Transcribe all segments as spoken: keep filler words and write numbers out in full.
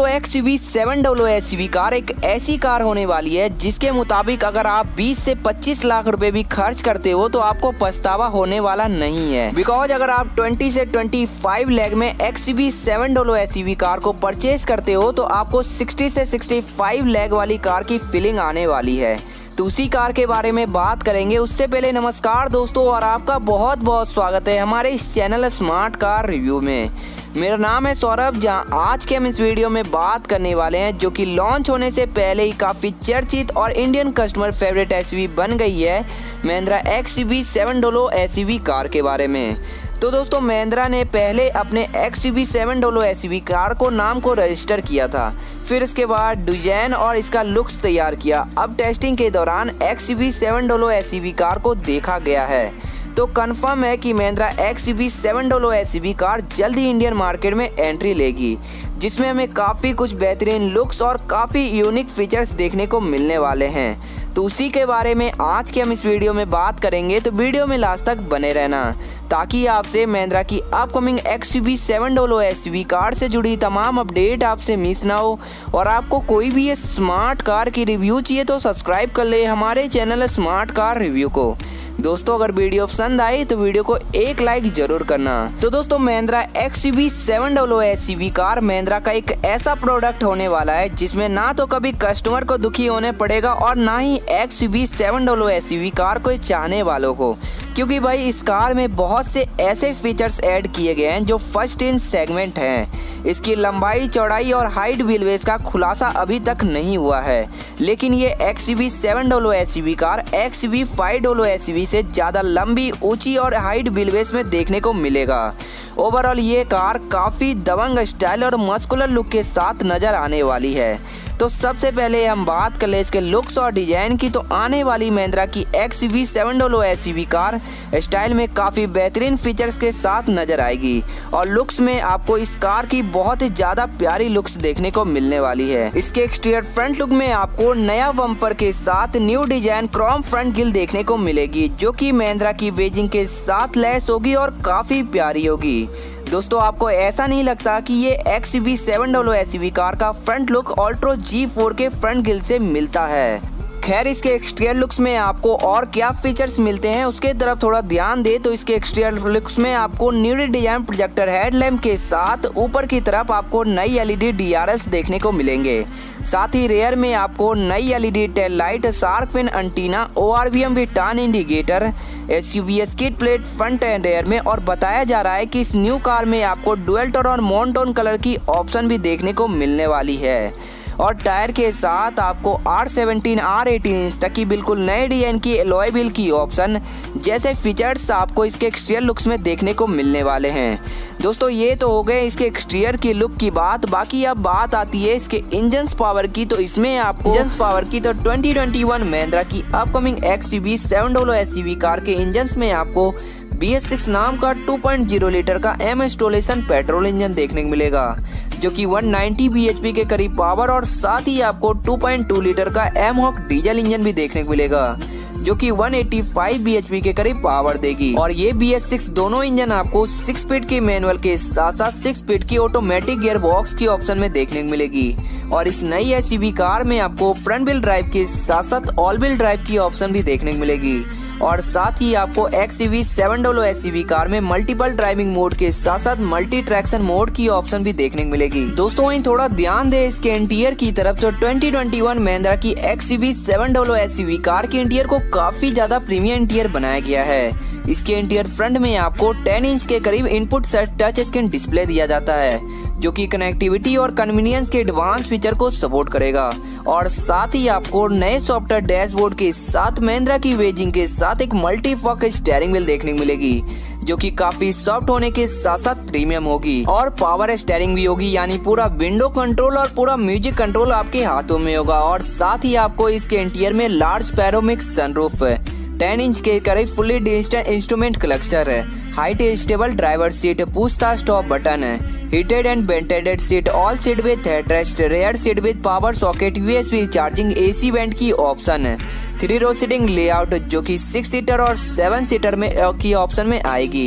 दोस्तों X U V seven double O S U V car एक ऐसी car होने वाली है जिसके मुताबिक अगर आप बीस से पच्चीस लाख रुपए भी खर्च करते हो तो आपको पछतावा होने वाला नहीं है। बिकॉज अगर आप बीस से पच्चीस लाख में X U V seven double O S U V car को परचेज करते हो तो आपको साठ से पैंसठ लाख वाली कार की फीलिंग आने वाली है। तो उसी कार के बारे में बात करेंगे। उससे पहले नमस्कार दोस्तों और आपका बहुत बहुत स्वागत है हमारे इस चैनल स्मार्ट कार रिव्यू में। मेरा नाम है सौरभ, जहां आज के हम इस वीडियो में बात करने वाले हैं जो कि लॉन्च होने से पहले ही काफ़ी चर्चित और Indian customer favourite S U V बन गई है, Mahindra X U V seven double O S U V car के बारे में। तो दोस्तों महिंद्रा ने पहले अपने X U V seven double O S U V car को नाम को रजिस्टर किया था, फिर इसके बाद डिजाइन और इसका लुक्स तैयार किया। अब टेस्टिंग के दौरान X U V seven double O S U V car को देखा गया है, तो कंफर्म है कि Mahindra X U V seven double O S U V car जल्द ही इंडियन मार्केट में एंट्री लेगी, जिसमें हमें काफ़ी कुछ बेहतरीन लुक्स और काफ़ी यूनिक फीचर्स देखने को मिलने वाले हैं। तो उसी के बारे में आज के हम इस वीडियो में बात करेंगे, तो वीडियो में लास्ट तक बने रहना ताकि आपसे महिंद्रा की upcoming X U V seven double O S U V car से जुड़ी तमाम अपडेट आपसे मिस ना हो। और आपको कोई भी ये स्मार्ट कार की रिव्यू चाहिए तो सब्सक्राइब कर ले हमारे चैनल स्मार्ट कार रिव्यू को। दोस्तों अगर वीडियो पसंद आई तो वीडियो को एक लाइक जरूर करना। तो दोस्तों Mahindra X U V seven double O S U V car Mahindra का एक ऐसा प्रोडक्ट होने वाला है जिसमें ना तो कभी कस्टमर को दुखी होने पड़ेगा और ना ही X U V seven double O S U V car को चाहने वालों को, क्योंकि भाई इस कार में बहुत से ऐसे फीचर्स ऐड किए गए हैं जो फर्स्ट इन सेगमेंट हैं। इसकी लंबाई, चौड़ाई और हाइट व्हीलबेस का खुलासा अभी तक नहीं हुआ है, लेकिन ये X U V seven double O S U V car X U V five double O S U V से ज़्यादा लंबी, ऊंची और हाइट व्हीलबेस में देखने को मिलेगा। ओवरऑल ये कार काफ़ी दबंग स्टाइल और मस्कुलर लुक के साथ नज़र आने वाली है। तो सबसे पहले हम बात कर ले इसके लुक्स और डिजाइन की, तो आने वाली महिंद्रा की X U V seven double O S U V car style में काफ़ी बेहतरीन फीचर्स के साथ नज़र आएगी और लुक्स में आपको इस कार की बहुत ही ज़्यादा प्यारी लुक्स देखने को मिलने वाली है। इसके एक्सटीरियर फ्रंट लुक में आपको नया बम्पर के साथ new design chrome front grille देखने को मिलेगी, जो कि महिंद्रा की वेजिंग के साथ लैस होगी और काफ़ी प्यारी होगी। दोस्तों आपको ऐसा नहीं लगता कि ये X U V seven double O S U V car का front look Alturas G four के फ्रंट ग्रिल से मिलता है? खैर इसके एक्सटीरियर लुक्स में आपको और क्या फीचर्स मिलते हैं उसके तरफ थोड़ा ध्यान दे तो इसके एक्सटीरियर लुक्स में आपको न्यूली डिजाइन प्रोजेक्टर हेडलैम्प के साथ ऊपर की तरफ आपको नई L E D D R Ls देखने को मिलेंगे। साथ ही रेयर में आपको नई L E D tail light, shark fin antenna, O R V M with turn indicator, S U V S kit plate front end rear में। और बताया जा रहा है कि इस न्यू कार में आपको डुअल टोन और मोनोटोन कलर की ऑप्शन भी देखने को मिलने वाली है। और टायर के साथ आपको R seventeen R eighteen inch तक की बिल्कुल नए डिजाइन की एलॉय व्हील की ऑप्शन जैसे फीचर्स आपको इसके एक्सटीरियर लुक्स में देखने को मिलने वाले हैं। दोस्तों ये तो हो गए इसके एक्सटीरियर की लुक की बात। बाकी अब बात आती है इसके इंजन पावर की, तो इसमें आपको इंजन पावर की तो ट्वेंटी ट्वेंटी वन महिंद्रा की upcoming X U V seven double O S U V car के इंजन में आपको बी एस सिक्स नाम का टू पॉइंट ज़ीरो लीटर का एम इंस्टॉलेशन पेट्रोल इंजन देखने को मिलेगा, जो कि एक सौ नब्बे बी एच पी के करीब पावर और साथ ही आपको टू पॉइंट टू लीटर का एम हॉक डीजल इंजन भी देखने को मिलेगा, जो कि एक सौ पचासी बी एच पी के करीब पावर देगी। और ये बी एस सिक्स दोनों इंजन आपको सिक्स स्पीड के मैनुअल के साथ साथ सिक्स स्पीड की ऑटोमेटिक गियर बॉक्स की ऑप्शन में देखने को मिलेगी। और इस नई एस यू वी कार में आपको फ्रंट व्हील ड्राइव के साथ साथ ऑल व्हील ड्राइव की ऑप्शन भी देखने को मिलेगी। और साथ ही आपको X U V seven double O S U V car में मल्टीपल ड्राइविंग मोड के साथ साथ मल्टी ट्रैक्शन मोड की ऑप्शन भी देखने को मिलेगी। दोस्तों वहीं थोड़ा ध्यान दे इसके इंटीरियर की तरफ, तो ट्वेंटी ट्वेंटी वन महिंद्रा की X U V seven double O S U V car के इंटीरियर को काफी ज्यादा प्रीमियम इंटीरियर बनाया गया है। इसके इंटीरियर फ्रंट में आपको टेन इंच के करीब input set touch screen display दिया जाता है, जो कि कनेक्टिविटी और कन्वीनियंस के एडवांस फीचर को सपोर्ट करेगा। और साथ ही आपको नए सॉफ्टवेयर डैशबोर्ड के साथ महिंद्रा की वेजिंग के साथ एक मल्टी फोकस स्टीयरिंग व्हील देखने को मिलेगी, जो कि काफी सॉफ्ट होने के साथ साथ प्रीमियम होगी। और पावर स्टीयरिंग भी होगी, यानी पूरा विंडो कंट्रोल और पूरा म्यूजिक कंट्रोल आपके हाथों में होगा। और साथ ही आपको इसके इंटीरियर में लार्ज पैनोरामिक सनरूफ है, टेन इंच के करीब फुली डिजिटल इंस्ट्रूमेंट क्लस्टर है, हाइट स्टेबल ड्राइवर सीट, पूछताछ स्टॉप बटन है, heated and ventilated seat, all seat with headrest, rear seat with power socket, U S B charging, AC vent की option है, three row seating layout जो कि six seater और seven seater में की option में आएगी।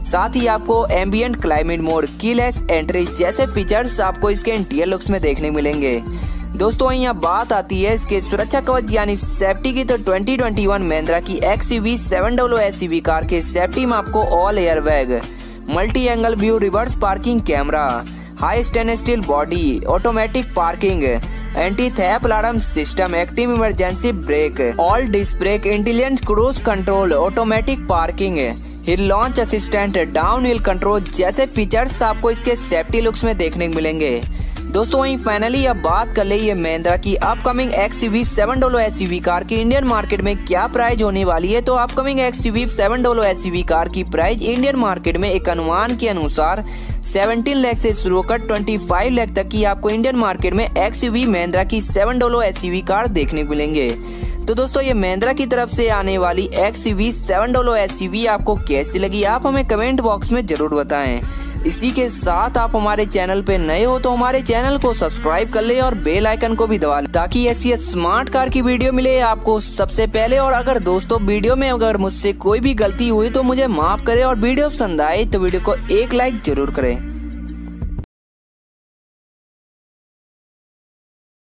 साथ ही आपको ambient climate mode, keyless entry जैसे फीचर्स आपको इसके इंटीरियर लुक्स में देखने मिलेंगे। दोस्तों वहीं यहाँ बात आती है इसके सुरक्षा कवच यानी सेफ्टी की, तो ट्वेंटी ट्वेंटी वन महिंद्रा की X U V seven W S U V car के सेफ्टी में आपको all air bag, multi angle view, reverse parking camera, high stainless steel body, automatic parking, anti theft alarm system, active emergency brake, all disc brake, intelligent cruise control, automatic parking, hill launch assistant, down hill control जैसे features आपको इसके safety looks में देखने को मिलेंगे। दोस्तों वहीं finally अब बात कर ले ये महिंद्रा की upcoming X U V seven W S U V car की इंडियन मार्केट में क्या प्राइस होने वाली है। तो upcoming X U V seven W S U V car की प्राइस इंडियन मार्केट में एक अनुमान के अनुसार सत्रह लाख से शुरू होकर पच्चीस लाख तक की आपको इंडियन मार्केट में एक्स यू वी महिंद्रा की seven W S U V car देखने को मिलेंगे। तो दोस्तों ये महिंद्रा की तरफ से आने वाली X U V seven W S U V आपको कैसी लगी, आप हमें कमेंट बॉक्स में जरूर बताएं। इसी के साथ आप हमारे चैनल पे नए हो तो हमारे चैनल को सब्सक्राइब कर ले और बेल आइकन को भी दबा ले, ताकि ऐसी स्मार्ट कार की वीडियो मिले आपको सबसे पहले। और अगर दोस्तों वीडियो में अगर मुझसे कोई भी गलती हुई तो मुझे माफ करें, और वीडियो पसंद आए तो वीडियो को एक लाइक जरूर करें।